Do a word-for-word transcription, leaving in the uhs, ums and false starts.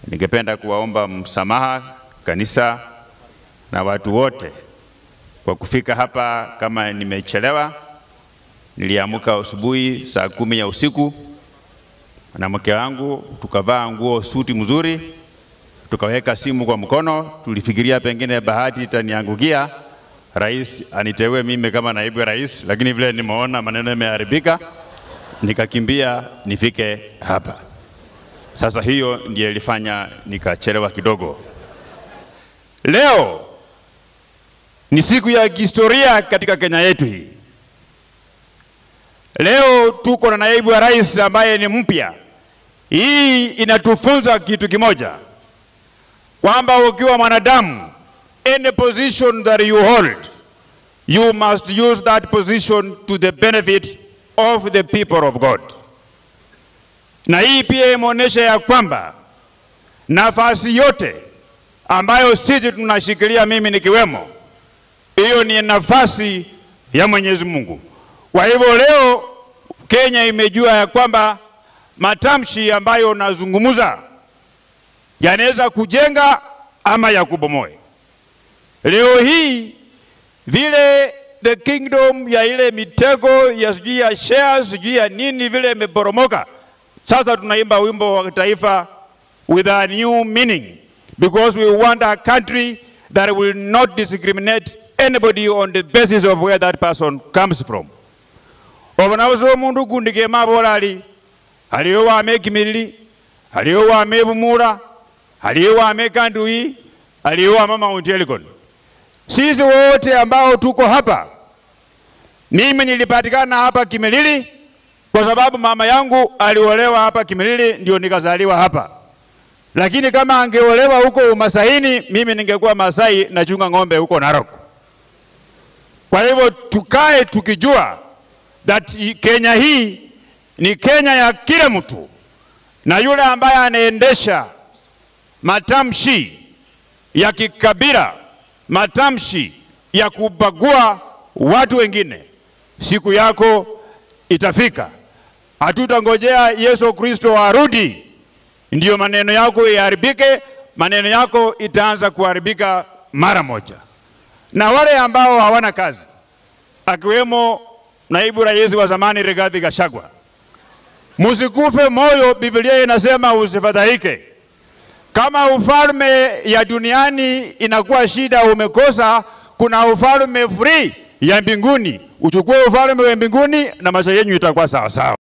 Ningependa kuwaomba msamaha kanisa na watu wote kwa kufika hapa kama nimechelewa. Niliamka asubuhi saa kumi ya usiku na mke wangu, tukavaa nguo suti mzuri, tukaweka simu kwa mkono, tulifikiria pengine bahati itaniangukia rais aniteue mimi kama naibu rais, lakini vile nimeona maneno yameharibika nikakimbia nifike hapa. Sasa hiyo ndiyo ilifanya nikachelewa kidogo. Leo ni siku ya historia katika Kenya yetu hii. Leo tuko na naibu wa rais ambaye ni mpya. Hii inatufunza kitu kimoja, kwamba ukiwa mwanadamu, any position that you hold, you must use that position to the benefit of the people of God. Na hii pia imeonyesha ya kwamba nafasi yote ambayo sisi tunashikilia, mimi nikiwemo, hiyo ni nafasi ya Mwenyezi Mungu. Kwa hivyo leo Kenya imejua ya kwamba matamshi ambayo nazungumuza yanaweza kujenga ama ya kubomoe. Leo hii vile the kingdom ya ile mitego ya sijui ya shares sijui ya nini vile imeporomoka, sasa tunaimba wimbo wa taifa with a new meaning, because we want a country that will not discriminate anybody on the basis of where that person comes from. Obanazo mundu gundike mabolali, aliyo wa mekimili, aliyo wa mebumura, aliyo wa mekandui, aliyo wa mama Untelikon. Sisi wote ambao tuko hapa, mimi nilipatikana hapa Kimilili kwa sababu mama yangu aliolewa hapa Kimilili, ndio nikazaliwa hapa. Lakini kama angeolewa huko Umasaini, mimi ningekuwa Masai na chunga ng'ombe huko Narok. Kwa hivyo tukae tukijua that Kenya hii ni Kenya ya kila mtu, na yule ambaye anaendesha matamshi ya kikabila, matamshi ya kubagua watu wengine, siku yako itafika. Hatutangojea Yesu Kristo arudi ndio maneno yako yaharibike. Maneno yako itaanza kuharibika mara moja. Na wale ambao hawana kazi, akiwemo naibu rais wa zamani Riggy Gachagua, musikufe moyo. Biblia inasema usifadhaike. Kama ufalme ya duniani inakuwa shida umekosa, kuna ufalme free ya mbinguni. Uchukue ufalme wa mbinguni na maisha yenu itakuwa sawa sawa.